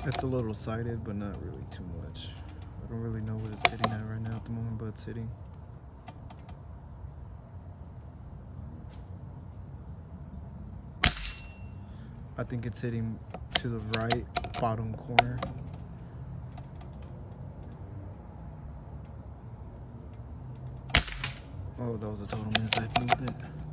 It's a little sighted, but not really too much. I don't really know what it's hitting at right now at the moment, but it's hitting. I think it's hitting to the right bottom corner. Oh, that was a total miss. I moved it.